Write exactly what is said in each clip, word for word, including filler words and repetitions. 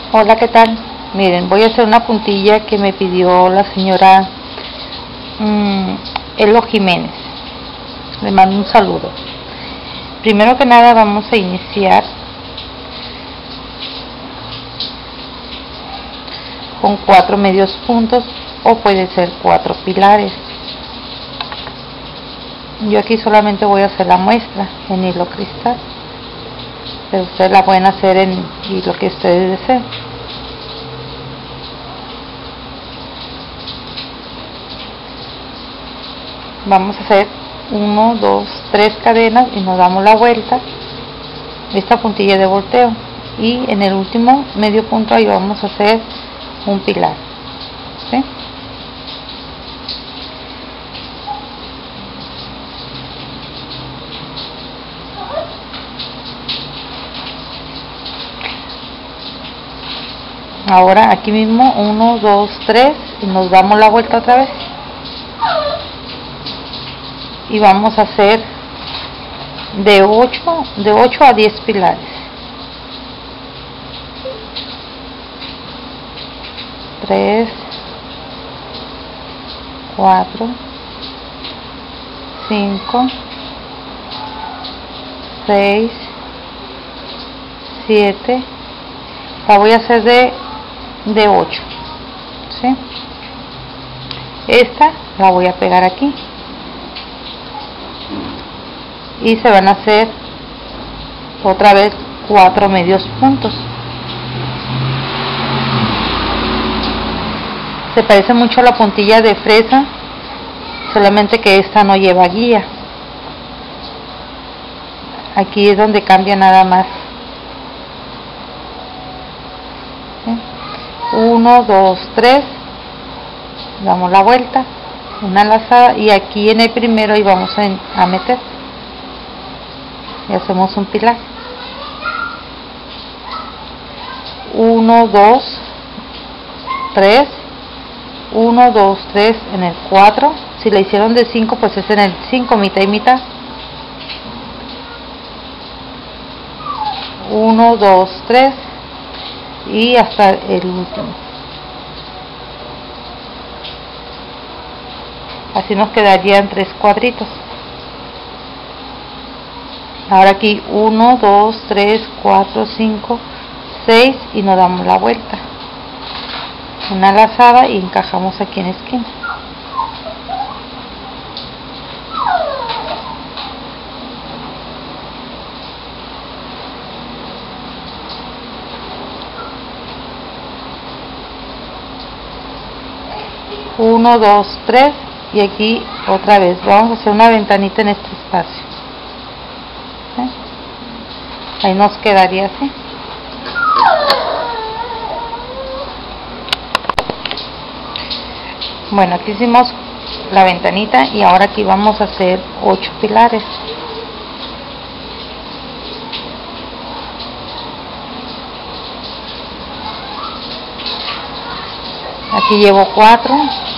Hola, ¿qué tal? Miren, voy a hacer una puntilla que me pidió la señora mmm, Elo Jiménez. Le mando un saludo. Primero que nada vamos a iniciar con cuatro medios puntos o puede ser cuatro pilares. Yo aquí solamente voy a hacer la muestra en hilo cristal, pero ustedes la pueden hacer en hilo que ustedes deseen. Vamos a hacer uno, dos, tres cadenas y nos damos la vuelta de esta puntilla de volteo, y en el último medio punto ahí vamos a hacer un pilar, ¿sí? Ahora aquí mismo uno, dos, tres y nos damos la vuelta otra vez y vamos a hacer de ocho de ocho a diez pilares. Tres, cuatro, cinco, seis, siete. La voy a hacer de de ocho, ¿sí? Esta la voy a pegar aquí y se van a hacer otra vez cuatro medios puntos. Se parece mucho a la puntilla de fresa, solamente que esta no lleva guía. Aquí es donde cambia nada más. uno, dos, tres, damos la vuelta, una lazada, y aquí en el primero y vamos a, a meter y hacemos un pilar. uno, dos, tres, uno, dos, tres en el cuatro. Si le hicieron de cinco, pues es en el cinco, mitad y mitad. uno, dos, tres y hasta el último. Así nos quedarían tres cuadritos. Ahora aquí uno, dos, tres, cuatro, cinco, seis y nos damos la vuelta, una lazada y encajamos aquí en la esquina. uno, dos, tres y aquí otra vez vamos a hacer una ventanita en este espacio, ¿sí? Ahí nos quedaría así. Bueno, aquí hicimos la ventanita y ahora aquí vamos a hacer ocho pilares. Aquí llevo cuatro,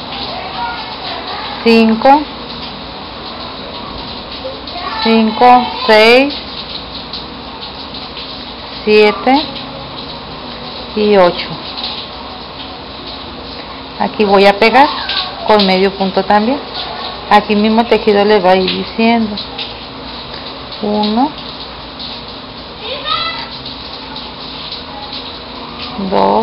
cinco, cinco, seis, siete y ocho. Aquí voy a pegar con medio punto también. Aquí mismo el tejido le va a ir diciendo uno, dos,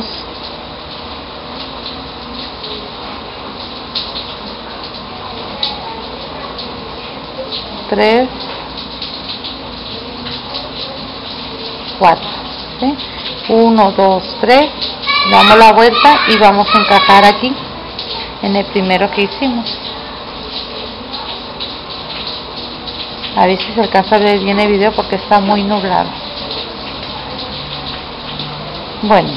tres, cuatro, ¿sí? uno, dos, tres, damos la vuelta y vamos a encajar aquí en el primero que hicimos. A ver si se alcanza a ver bien el video porque está muy nublado. Bueno,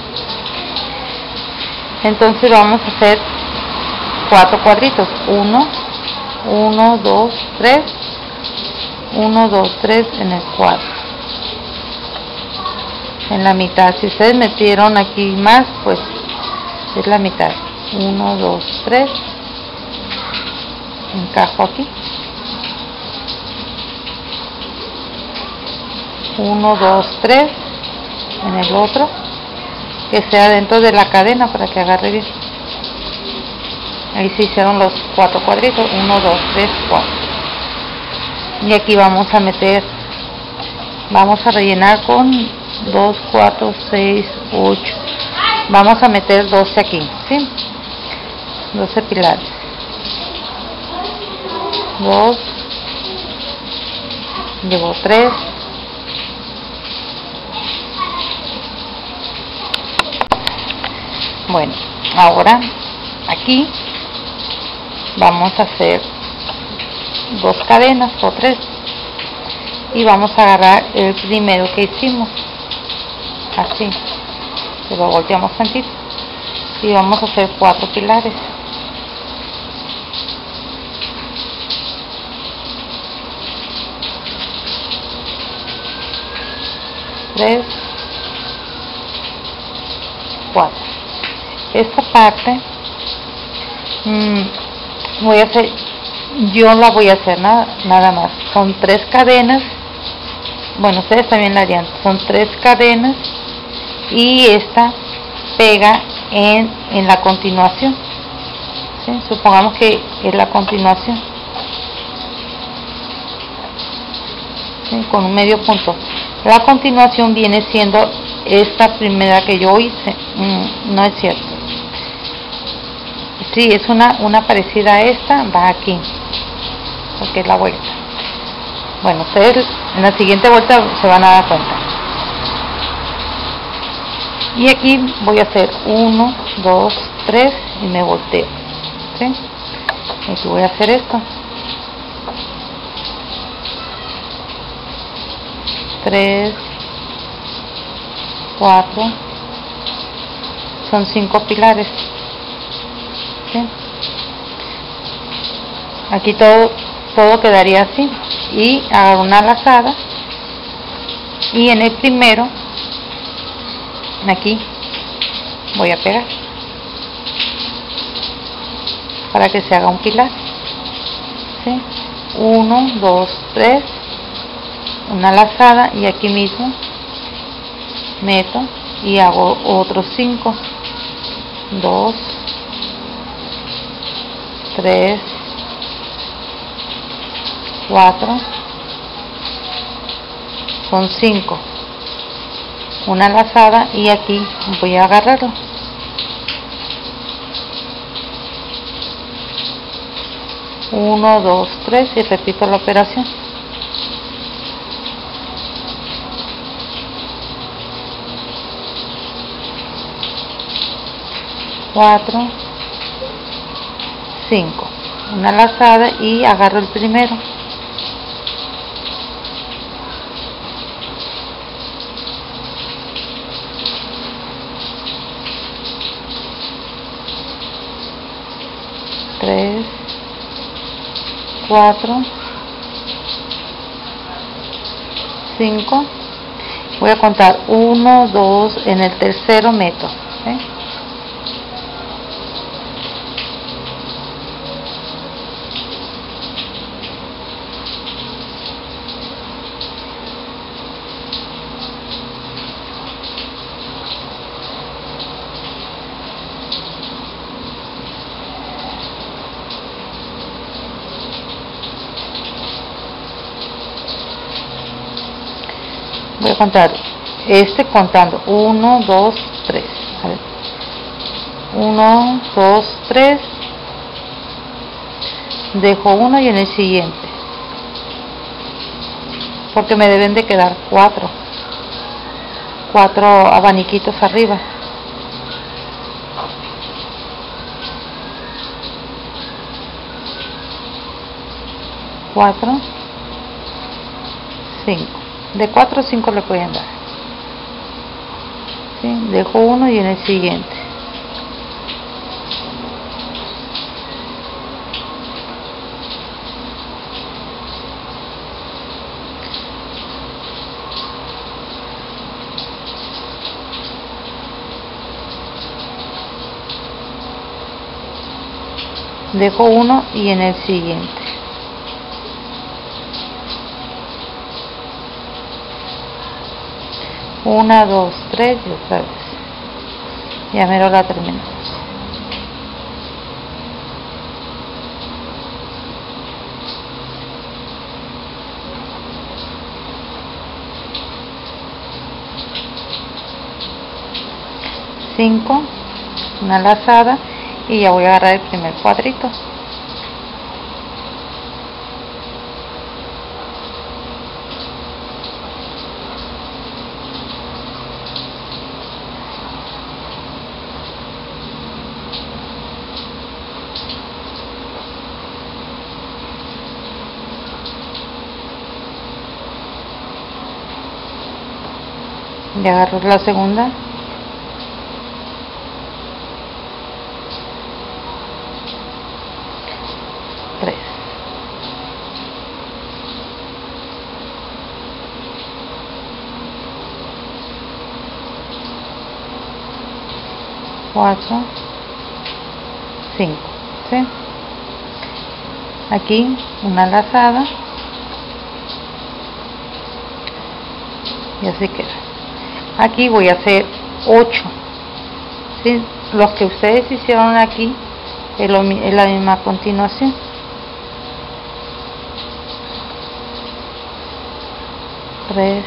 entonces vamos a hacer cuatro cuadritos. uno, uno, dos, tres, uno, dos, tres en el cuatro, en la mitad. Si ustedes metieron aquí más, pues es la mitad. uno, dos, tres, encajo aquí. uno, dos, tres en el otro, que sea dentro de la cadena para que agarre bien. Ahí se hicieron los cuatro cuadritos, uno, dos, tres, cuatro. Y aquí vamos a meter, vamos a rellenar con dos, cuatro, seis, ocho. Vamos a meter doce aquí, ¿sí? doce pilares. dos, llevo tres. Bueno, ahora aquí vamos a hacer dos cadenas o tres y vamos a agarrar el primero que hicimos, así, se lo volteamos tantito y vamos a hacer cuatro pilares. Tres, cuatro. Esta parte mmm, voy a hacer, yo la voy a hacer nada, nada más, son tres cadenas, bueno, ustedes también la harían, son tres cadenas y esta pega en, en la continuación, ¿sí? Supongamos que es la continuación, ¿sí? Con un medio punto. La continuación viene siendo esta primera que yo hice, mm, no es cierto. Sí, es una, una parecida a esta, va aquí, porque es la vuelta. Bueno, ustedes en la siguiente vuelta se van a dar cuenta. Y aquí voy a hacer uno, dos, tres y me volteo, ¿sí? Aquí voy a hacer esto. tres, cuatro, son cinco pilares. ¿Sí? Aquí todo todo quedaría así y agarro una lazada y en el primero aquí voy a pegar para que se haga un pilar, ¿sí? uno, dos, tres, una lazada y aquí mismo meto y hago otros cinco, dos, tres, cuatro, son cinco, una lazada y aquí voy a agarrarlo. uno, dos, tres y repito la operación. cuatro, cinco, una lazada y agarro el primero. tres, cuatro, cinco. Voy a contar uno, dos, en el tercero meto, ¿sí? Voy a contar este contando uno, dos, tres. uno, dos, tres. Dejo uno y en el siguiente, porque me deben de quedar cuatro cuatro abaniquitos arriba. cuatro, cinco. De cuatro a cinco le pueden dar, ¿sí? Dejo uno y en el siguiente. Dejo uno y en el siguiente. Una, dos, tres y otra vez. Ya mero la terminamos. Cinco, una lazada, y ya voy a agarrar el primer cuadrito. Y agarro la segunda. Tres. Cuatro. Cinco. ¿Sí? Aquí una lazada. Y así queda. Aquí voy a hacer ocho. ¿Sí? Los que ustedes hicieron aquí es, lo, es la misma continuación. Tres,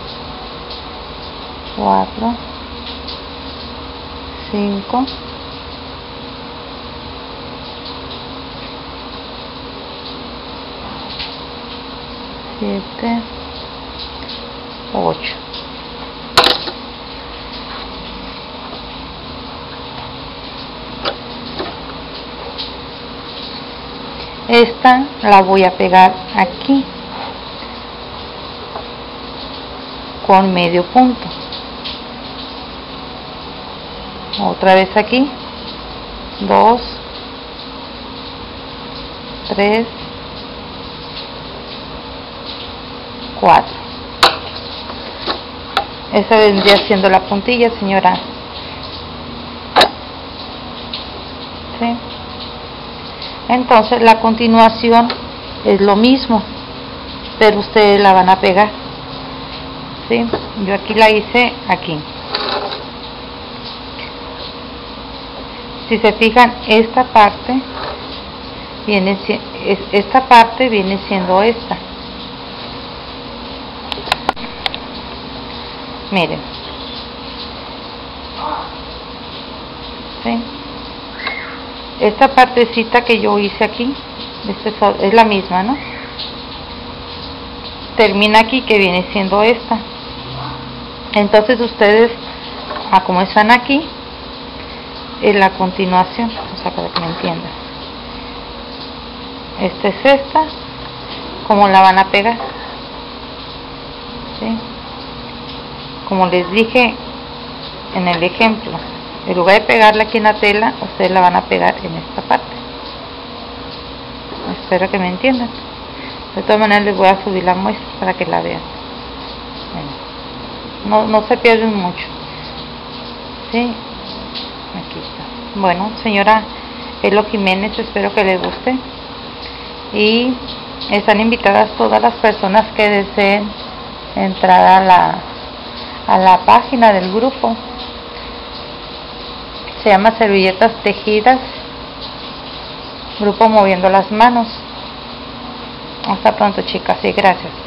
cuatro, cinco, siete, ocho. Esta la voy a pegar aquí con medio punto. Otra vez aquí. Dos, tres, cuatro. Esa vendría siendo la puntilla, señora. ¿Sí? Entonces la continuación es lo mismo, pero ustedes la van a pegar. ¿Sí? Yo aquí la hice aquí. Si se fijan, esta parte viene esta parte viene siendo esta. Miren. ¿Sí? Esta partecita que yo hice aquí, es la misma, ¿no? Termina aquí, que viene siendo esta. Entonces ustedes, a como están aquí, es la continuación, o sea, para que me entiendan. Esta es esta, como la van a pegar. ¿Sí? Como les dije en el ejemplo, en lugar de pegarla aquí en la tela, ustedes la van a pegar en esta parte. Espero que me entiendan. De todas maneras les voy a subir la muestra para que la vean. No, no se pierden mucho. ¿Sí? Aquí está. Bueno, señora Elo Jiménez, espero que les guste. Y están invitadas todas las personas que deseen entrar a la, a la página del grupo. Se llama Servilletas Tejidas, Grupo Moviendo las Manos. Hasta pronto, chicas, y gracias.